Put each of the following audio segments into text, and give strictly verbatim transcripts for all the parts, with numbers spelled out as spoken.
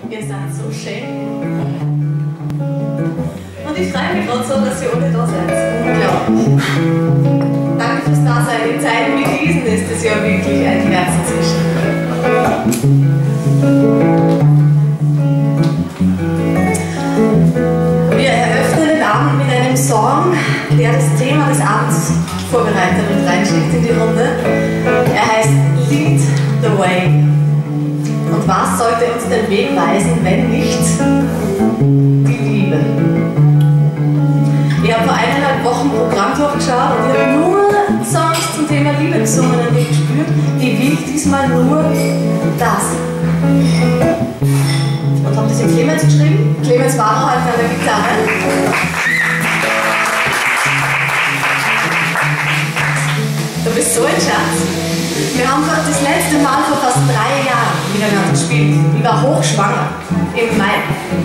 Ihr seid so schön. Und ich freue mich gerade so, dass ihr alle da seid. Unglaublich. Danke fürs Dasein. In Zeiten wie diesen ist es ja wirklich ein Herzensgeschenk. Wir eröffnen den Abend mit einem Song, der das Thema des Abends vorbereitet und reinschickt in die Runde. Er heißt Lead the Way. Und was sollte uns den Weg weisen, wenn nicht die Liebe? Ich habe vor eineinhalb Wochen ein Programm durchgeschaut und ich habe nur Songs zum Thema Liebe gesungen und ich gespürt, ich will diesmal nur das. Und habe das in Clemens geschrieben. Clemens Wabra heute an der Gitarre. Du bist so ein Schatz. Wir haben das letzte Mal vor fast drei Jahren miteinander gespielt. Ich war hochschwanger im Mai.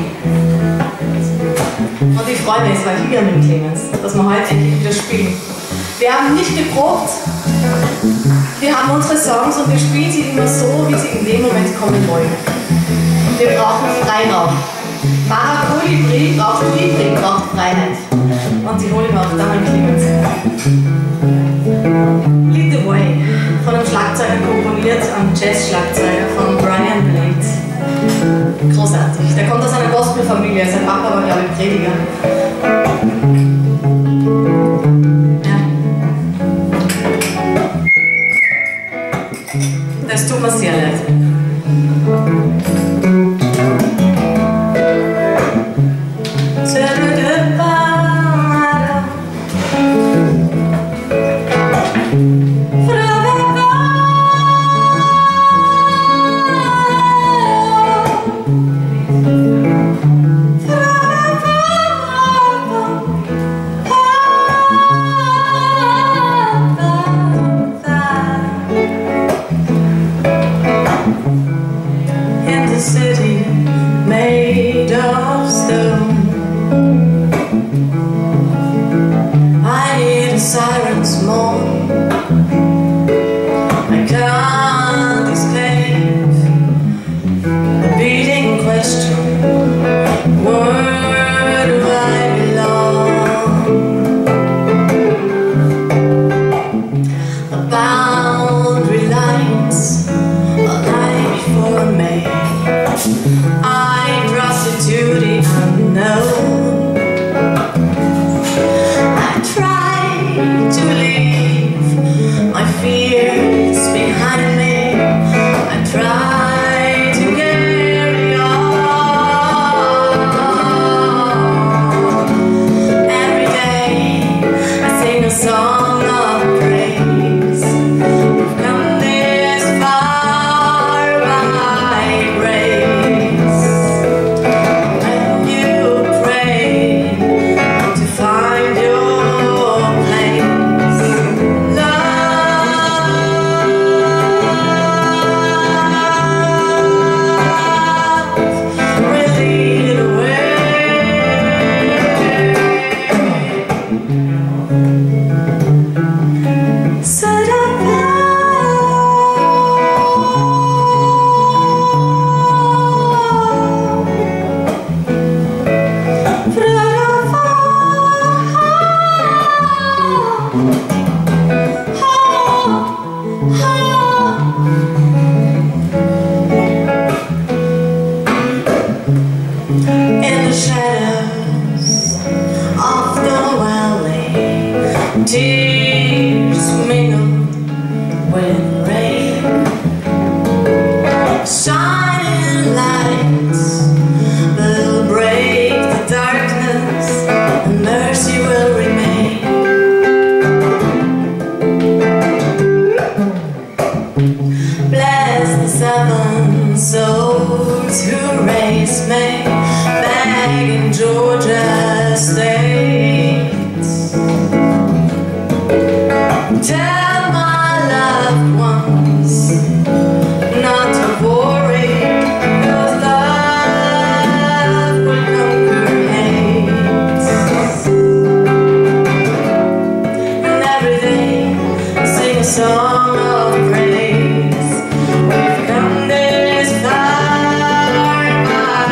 Und ich freue mich, es war hier mit Clemens, dass wir heute endlich wieder spielen. Wir haben nicht geprobt. Wir haben unsere Songs und wir spielen sie immer so, wie sie in dem Moment kommen wollen. Wir brauchen Freiraum. Mara Kolibri braucht Kolibri, braucht Freiheit. Und die holen wir auch da mit Clemens. Lead the Way, von einem Schlagzeuger komponiert, einem Jazz-Schlagzeuger von Brian Blade. Großartig. Der kommt aus einer Gospelfamilie, sein Papa war, glaube ich, Prediger. Ja. Das tut mir sehr leid. Song of praise. We've come this far.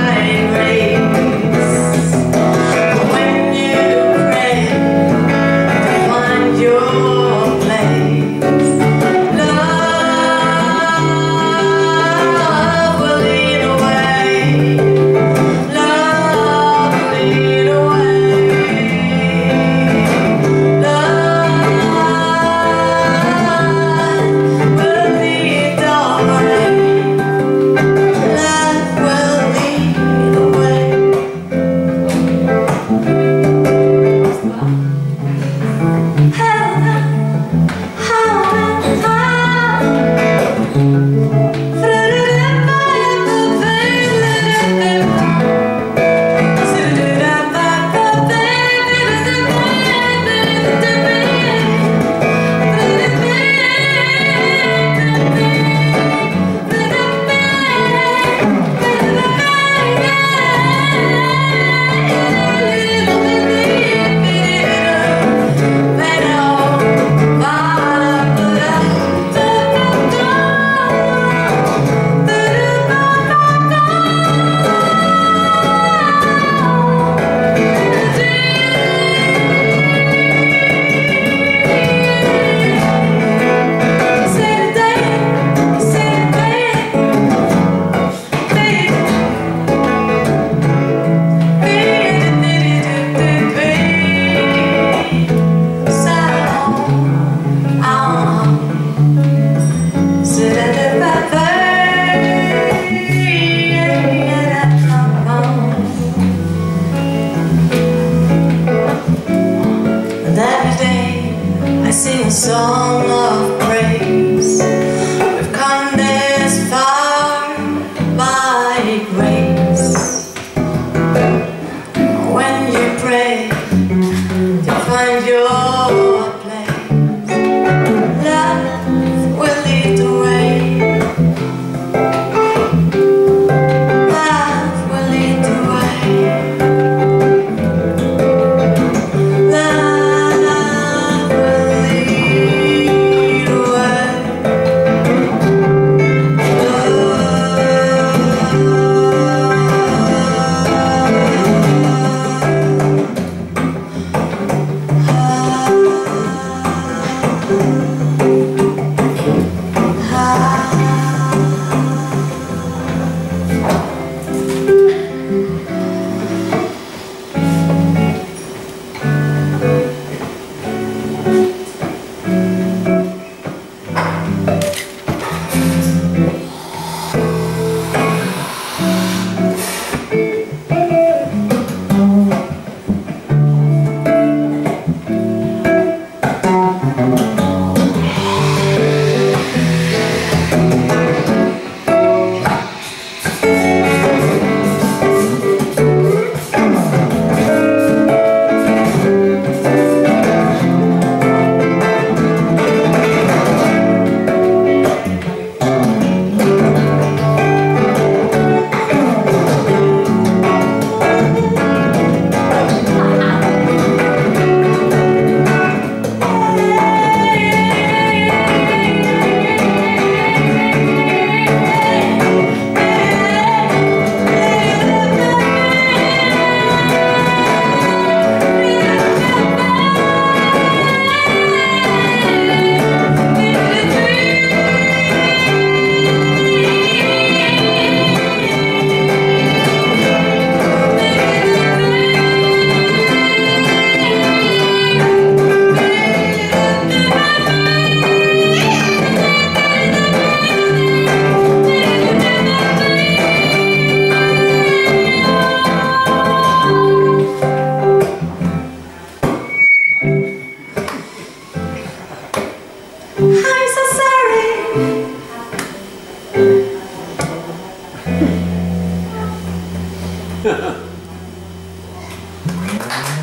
Applaus